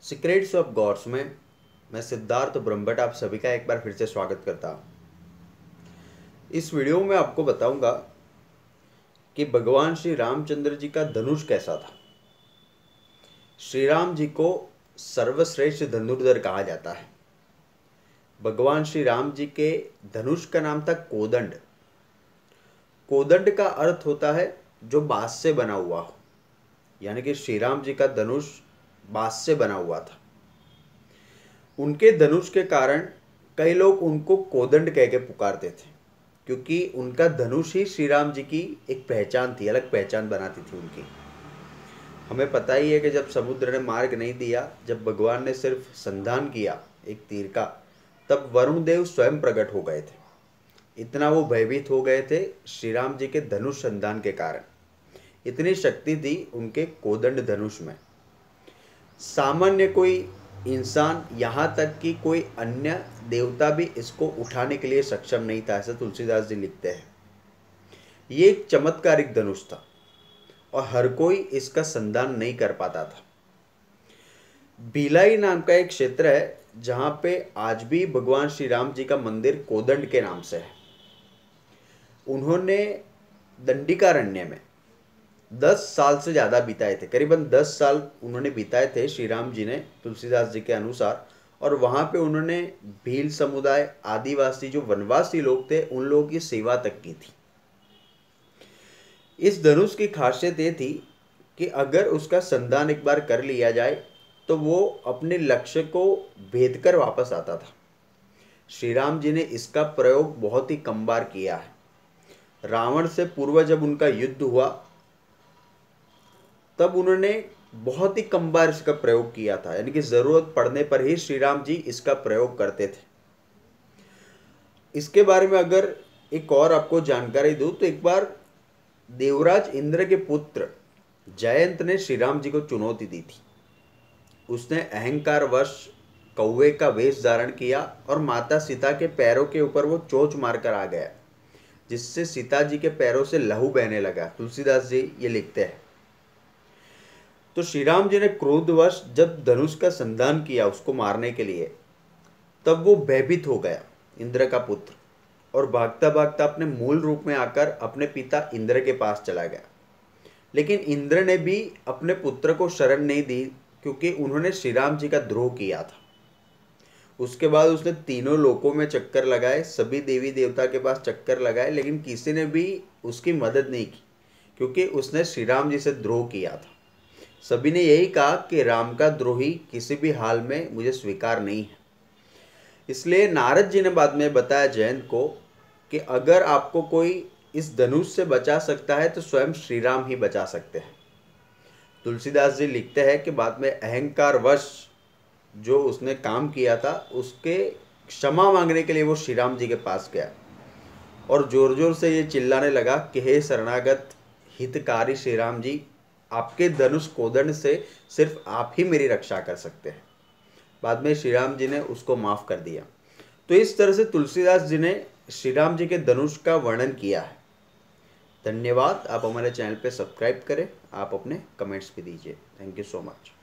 Secrets of God's में मैं सिद्धार्थ ब्रह्मभट्ट आप सभी का एक बार फिर से स्वागत करता हूँ। इस वीडियो में आपको बताऊंगा कि भगवान श्री रामचंद्र जी का धनुष कैसा था। श्री राम जी को सर्वश्रेष्ठ धनुर्धर कहा जाता है। भगवान श्री राम जी के धनुष का नाम था कोदंड। कोदंड का अर्थ होता है जो बांस से बना हुआ हो, यानी कि श्री राम जी का धनुष बांस से बना हुआ था। उनके धनुष के कारण कई लोग उनको कोदंड कह के पुकारते थे, क्योंकि उनका धनुष ही श्री राम जी की एक पहचान थी, अलग पहचान बनाती थी उनकी। हमें पता ही है कि जब समुद्र ने मार्ग नहीं दिया, जब भगवान ने सिर्फ संधान किया एक तीर का, तब वरुण देव स्वयं प्रकट हो गए थे। इतना वो भयभीत हो गए थे श्री राम जी के धनुष संधान के कारण। इतनी शक्ति थी उनके कोदंड धनुष में। सामान्य कोई इंसान, यहाँ तक कि कोई अन्य देवता भी इसको उठाने के लिए सक्षम नहीं था, ऐसा तुलसीदास जी लिखते हैं। ये एक चमत्कारिक धनुष था और हर कोई इसका संधान नहीं कर पाता था। भिलाई नाम का एक क्षेत्र है जहाँ पे आज भी भगवान श्री राम जी का मंदिर कोदंड के नाम से है। उन्होंने दंडिकारण्य में 10 साल से ज़्यादा बिताए थे, करीबन 10 साल उन्होंने बिताए थे श्री राम जी ने, तुलसीदास जी के अनुसार। और वहाँ पे उन्होंने भील समुदाय, आदिवासी जो वनवासी लोग थे, उन लोगों की सेवा तक की थी। इस धनुष की खासियत ये थी कि अगर उसका संधान एक बार कर लिया जाए तो वो अपने लक्ष्य को भेद कर वापस आता था। श्री राम जी ने इसका प्रयोग बहुत ही कम बार किया है। रावण से पूर्व जब उनका युद्ध हुआ तब उन्होंने बहुत ही कम बार इसका प्रयोग किया था, यानी कि जरूरत पड़ने पर ही श्री राम जी इसका प्रयोग करते थे। इसके बारे में अगर एक और आपको जानकारी दूं तो एक बार देवराज इंद्र के पुत्र जयंत ने श्री राम जी को चुनौती दी थी। उसने अहंकारवश कौवे का वेश धारण किया और माता सीता के पैरों के ऊपर वो चोंच मारकर आ गया, जिससे सीता जी के पैरों से लहू बहने लगा। तुलसीदास जी ये लिखते हैं। तो श्री राम जी ने क्रोधवश जब धनुष का संधान किया उसको मारने के लिए, तब वो भयभीत हो गया इंद्र का पुत्र, और भागता भागता अपने मूल रूप में आकर अपने पिता इंद्र के पास चला गया। लेकिन इंद्र ने भी अपने पुत्र को शरण नहीं दी, क्योंकि उन्होंने श्री राम जी का द्रोह किया था। उसके बाद उसने तीनों लोकों में चक्कर लगाए, सभी देवी देवता के पास चक्कर लगाए, लेकिन किसी ने भी उसकी मदद नहीं की, क्योंकि उसने श्री राम जी से द्रोह किया था। सभी ने यही कहा कि राम का द्रोही किसी भी हाल में मुझे स्वीकार नहीं है। इसलिए नारद जी ने बाद में बताया जयंत को कि अगर आपको कोई इस धनुष से बचा सकता है तो स्वयं श्री राम ही बचा सकते हैं। तुलसीदास जी लिखते हैं कि बाद में अहंकारवश जो उसने काम किया था उसके क्षमा मांगने के लिए वो श्री राम जी के पास गया और जोर जोर से ये चिल्लाने लगा कि हे शरणागत हितकारी श्री राम जी, आपके धनुष कोदंड से सिर्फ आप ही मेरी रक्षा कर सकते हैं। बाद में श्री राम जी ने उसको माफ़ कर दिया। तो इस तरह से तुलसीदास जी ने श्री राम जी के धनुष का वर्णन किया है। धन्यवाद। आप हमारे चैनल पे सब्सक्राइब करें, आप अपने कमेंट्स भी दीजिए। Thank you so much.